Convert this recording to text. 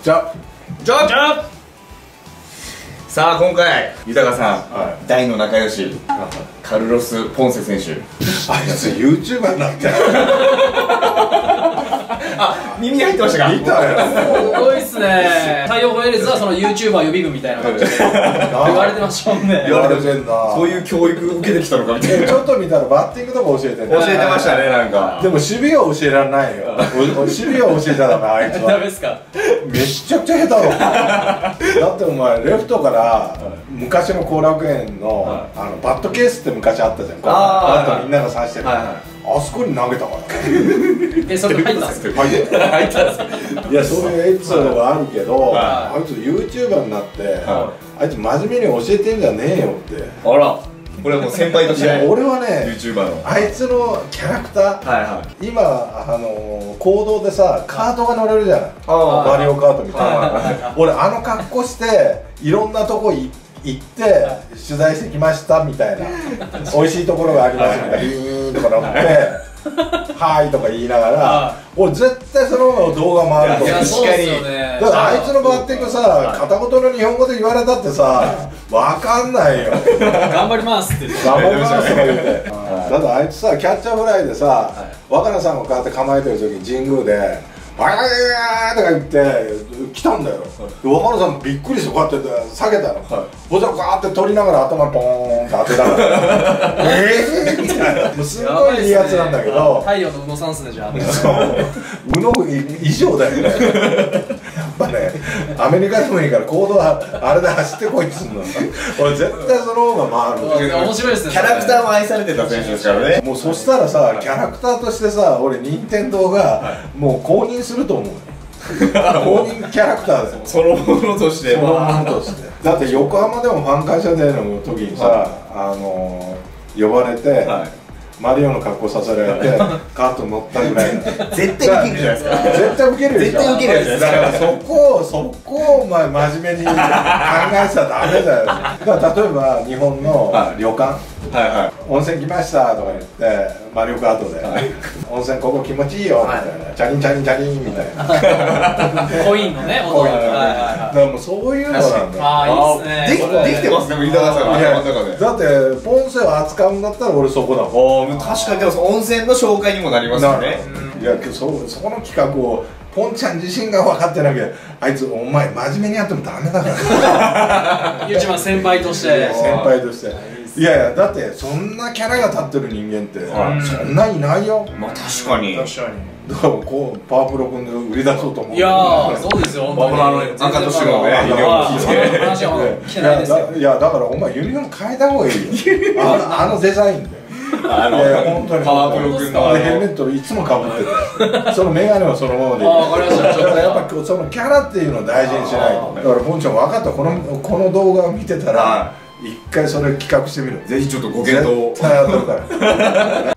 じゃさあ今回豊さん、大の仲良しカルロス・ポンセ選手、 あいつ YouTuber になってあ、耳に入ってましたか。 見たよ。 すごいっすね。太陽ホエールズはその YouTuber 予備軍みたいな感じで言われてましたもんね。 言われてんな。 そういう教育受けてきたのかみたいな。 ちょっと見たらバッティングとか教えてんね。 教えてましたね、なんか。 でも守備は教えられないよ。守備は教えちゃダメ、あいつは。 ダメっすか。 めっちゃくちゃ下手だろ。だってお前レフトから昔の後楽園のバットケースって昔あったじゃん。バットみんなが刺してる。あそこに投げたから。 それ入ったんですか。 入ったんです。いや、そういうエピソードがあるけど、あいつ YouTuber になってあいつ真面目に教えてんじゃねえよって。 あら、これはもう先輩として俺はね YouTuber のあいつのキャラクター、今公道でさカートが乗れるじゃない、マリオカートみたいな。俺あの格好していろんなとこ行って取材してきましたみたいな、美味しいところがありますみたいな、ビーンとか乗ってはーいとか言いながら、俺絶対その動画回ると思う。 確かに。 だからあいつのバッティングさ、片言の日本語で言われたってさわかんないよ。 頑張りますって言って。 頑張りますとか言って。だってあいつさキャッチャーフライでさ、若菜さんがこうやって構えてる時に神宮で「あやー」とか言って来たんだよ。若菜さんびっくりしてこうやって下げたの。ほんとガーって取りながら頭ポーンって当てたからみたいな。もうすごいいいやつなんだけど、 太陽の宇野さんっすね、じゃあ。 宇野以上だよね。やっぱね、アメリカでもいいから行動はあれで走ってこいっつうの。俺絶対その方が回る。 面白いですね。 キャラクターも愛されてた選手ですからね。 もうそしたらさ、キャラクターとしてさ、俺任天堂がもう公認すると思うよ。公認キャラクターだよ。 そのものとしてそのものとして。だって横浜でもファン感謝デーの時にさ、呼ばれてマリオの格好させられてカート乗ったぐらい。 絶対受けるじゃないですか。 絶対受けるでしょ。 絶対受けるやつです。 だからそこをお前真面目に考えてたらダメだよ。だから例えば日本の旅館、温泉来ましたとか言ってマリオカートで温泉ここ気持ちいいよみたいな、チャリンチャリンチャリンみたいな、 コインのね、 コインのね。だからもうそういうのなんだよ。 ああ、いいっすね。 できてますね、豊さんの頭の中で。 だってポンセを扱うんだったら俺そこだもん。 確かに。でも温泉の紹介にもなりますよね。 いやそこの企画をポンちゃん自身が分かってなきゃ、あいつお前真面目にやってもダメだから。 ゆうちま先輩として。 先輩として。いやいや、だってそんなキャラが立ってる人間ってそんないないよ。 まあ確かに。 確かに。 だからこうパワープロ君で売り出そうと思う。 いやー、そうですよ。 僕の赤と白のね、ユニフォーム着て。 話は来てないですよ。 いやだからお前ユニフォーム変えた方がいいよ。あのデザインで。いや本当にパワープロ君のヘルメットいつもかぶってて、そのメガネはそのままでいい。 わかりました。 だからやっぱそのキャラっていうのを大事にしないと。だからポンちゃん分かった、この動画を見てたら一回それ企画してみる。 ぜひちょっとご検討を。 絶対当たるから。